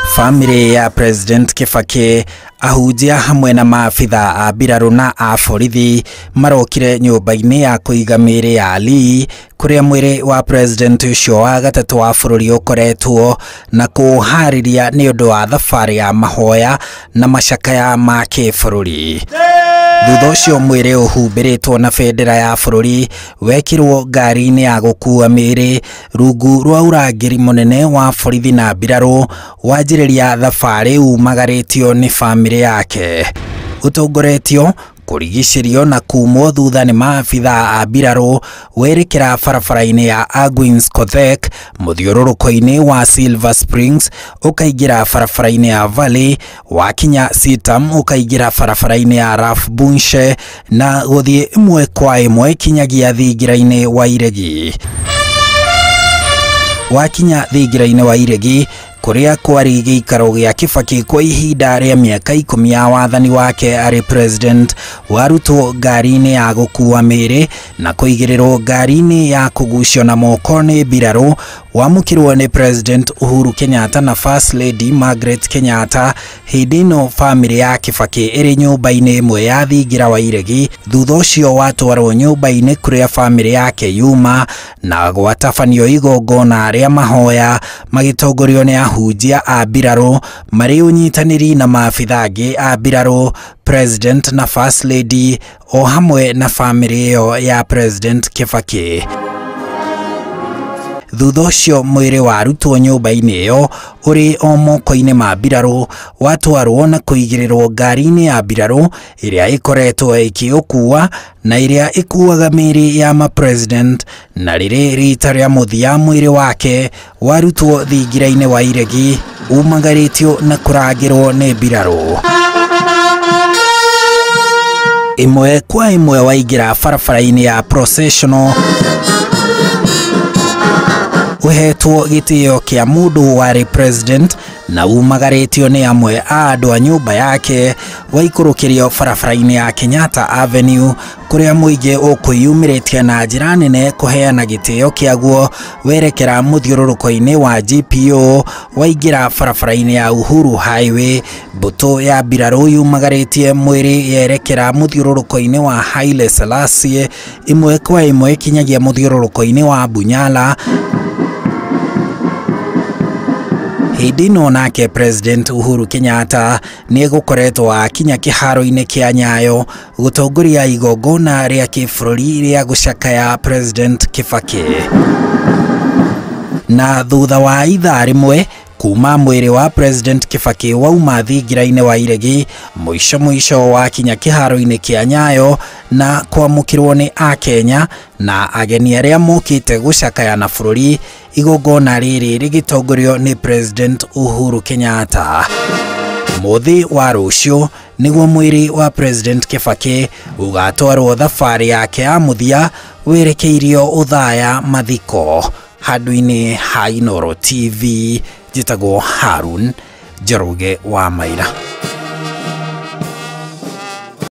Family ya President Kibaki ahunjia hamwe na maafitha a mbirarũ na a borithi marokire nyũmba-inĩ ya kũiga mĩĩrĩ ya Ali kuria mwĩrĩ wa president ũcio wa gatatũ wa bũrũri ũkoretwo na kũharĩria nĩ ũndũ wa thabarĩ ya mahoya na macakaya ma kĩbũrũri. Thutha ũcio mwĩrĩ ũhumbĩrĩtwo na bendera ya bũrũri wekirwo ngari-inĩ ya gũkua mĩĩrĩ rungu rwa ũrangĩri mũnene wa borithi na mbirarũ wanjĩrĩria thabarĩ umagarĩtio nĩ bamĩrĩ yake. Ũtongoretio kurigicĩrio na kumwo thutha nĩ maabitha a mbirarũ werekera barabara-inĩ ya Agwins Kothek mũthiũrũrũko-inĩ wa Silver Springs ũkaingĩra barabara-inĩ ya Valley wakinya Sitam ũkaingĩra barabara-inĩ ya Raf Bunshe na gũthiĩ ĩmwe kwa ĩmwe kinyagia thingira-inĩ wa Iregi. Wakinya thingira-inĩ wa Iregi kuria kwari gĩikaro gĩa Kibaki kwa ihinda rĩa mĩaka 10 ya wathani wake arĩ president warutwo ngari-inĩ ya gũkua mĩĩrĩ na kũigĩrĩrwo ngari-inĩ ya kũgucio na moko nĩ mbirarũ wamũkirwo nĩ President Uhuru Kenyatta na First Lady Margaret Kenyatta. Hĩndĩ ĩno bamĩrĩ ya Kibaki ĩrĩ nyũmba-inĩ ĩmwe ya thingira wa Iregi. Thutha ũcio watwarwo nyũmba-inĩ kũrĩa bamĩrĩ yake yuma na gwatabanio igongona rĩa mahoya magĩtongorio nĩ ahunjia a mbirarũ marĩ ũnyitanĩri na maabitha angĩ a mbirarũ, President na First Lady o hamwe na bamĩrĩ ĩyo ya President Kibaki. Thutha ũcio mwĩrĩ warutwo nyũmba-inĩ ĩyo ũrĩ o moko-inĩ ma mbirarũ watwarwo na kũigĩrĩrwo ngari-inĩ ya mbirarũ ĩrĩa ĩkoretwo ĩkĩũkua na ĩrĩa ĩkuaga mĩĩrĩ ya ma-president, na rĩrĩ rita rĩa mũthia mwĩrĩ wake warutwo thingira-inĩ wa Iregi umagarĩtio na kũrangĩrwo nĩ mbirarũ. Ĩmwe kwa ĩmwe waingĩra barabara-inĩ ya processional uhetwo gĩtĩo kĩa mũndũ warĩ president na umagarĩtio nĩ amwe a andũ a nyũmba yake waikũrũkĩrio barabara-inĩ ya Kenyatta Avenue kuria mũingĩ ũkwĩyumĩrĩtie na njĩra nene kũheana gĩtĩo kĩaguo werekera mũthiũrũrũko-inĩ wa GPO waingĩra barabara-inĩ ya Uhuru Highway. Mbũtũ ya mbirarũ yumagarĩtie mwĩrĩ yerekera mũthiũrũrũko-inĩ wa Haile Selassie ĩmwe kwa ĩmwe kinyagia mũthiũrũrũko-inĩ wa Bunyala. Hĩndĩ ĩno nake President Uhuru Kenyatta nĩ gũkoretwo akinya kĩharo-inĩ kĩa Nyayo gũtongoria igongona rĩa kĩbũrũri rĩa gũcakaya President Kibaki. Na thutha wa ithaa rĩmwe kuma mwĩrĩ wa President Kibaki wauma thingira-inĩ wa Iregi mũico wakinya kĩharo-inĩ kĩa Nyayo na kwamũkĩrwo nĩ Akenya na ageni arĩa mokĩte gũcakaya na bũrũri, igongona rĩrĩ rĩgĩtongorio nĩ President Uhuru Kenyatta. Mũthĩ wa rũciũ nĩguo mwĩrĩ wa President Kibaki ũgatwarwo thabarĩ yake ya mũthia werekeirio ũthaya mathiko. Handũ-inĩ ha Inooro TV, njĩtagwo Harun Njoroge wa Maira.